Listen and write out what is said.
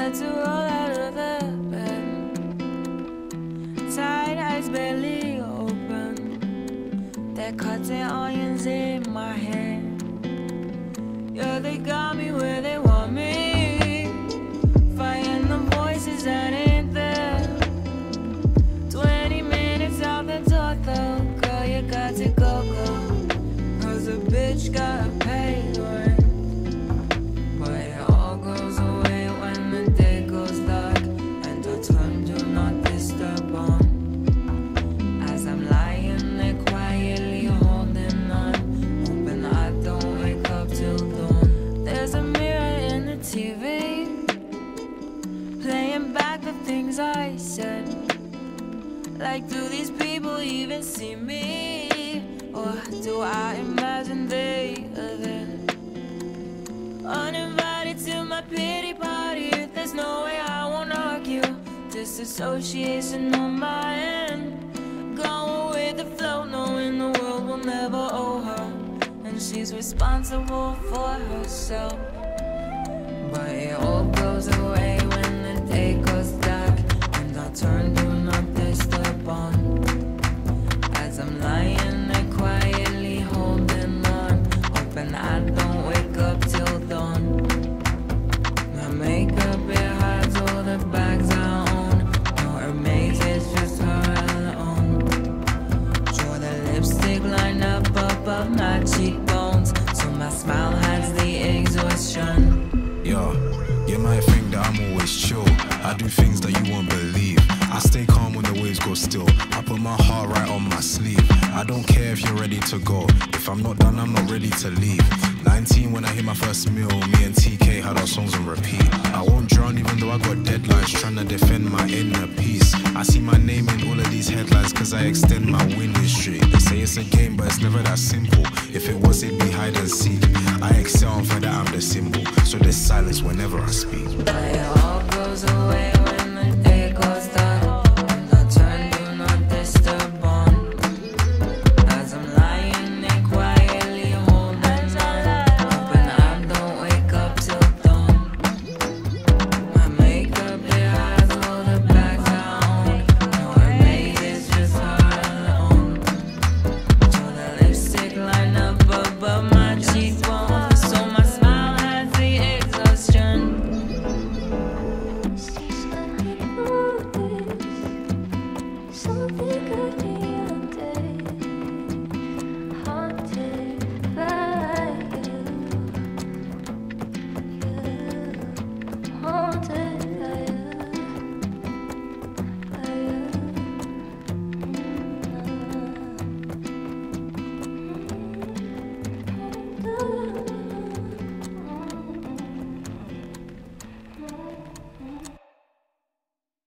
had to roll out of the bed. Tight eyes barely open. They're cutting onions in my hand. Yeah, they got me where they want me. Fighting the voices that ain't there. 20 minutes out the door though. Girl, you got to go. Cause a bitch gotta pay the rent. But it all goes away when the day goes dark. And I turn do not disturb on. As I'm lying there quietly holding on, hoping I don't wake up till dawn. There's a mirror in the TV, playing back the things I said. Like, do these people even see me? Or do I imagine they are there? Uninvited to my pity party. There's no way I won't argue. Disassociation on my end. Going with the flow, knowing the world will never owe her. And she's responsible for herself. But it all goes away when the day goes dark. And I turn do not disturb on. As I'm lying there quietly holding on, hoping I don't wake up till dawn. My makeup, it hides all the bags I own. No, her maze is just her alone. Draw the lipstick line up above my cheekbones, so my smile hides the exhaustion. Yo, you might think that I'm always chill. I do things that you won't believe. I stay calm when the waves go still. I put my heart right on my sleeve. I don't care if you're ready to go. If I'm not done, I'm not ready to leave. 19 when I hit my first meal, me and TK had our songs on repeat. I won't drown even though I got deadlines, trying to defend my inner peace. I see my name in all of these headlines cause I extend my winning streak. They say it's a game but it's never that simple. If it was, it'd be hide and seek. I excel and for that I'm the symbol, so there's silence whenever I speak.